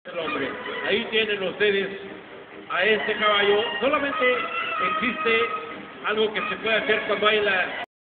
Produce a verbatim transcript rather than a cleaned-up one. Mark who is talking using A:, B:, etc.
A: el hombre. Ahí tienen ustedes a este caballo. Solamente existe algo que se puede hacer cuando hay la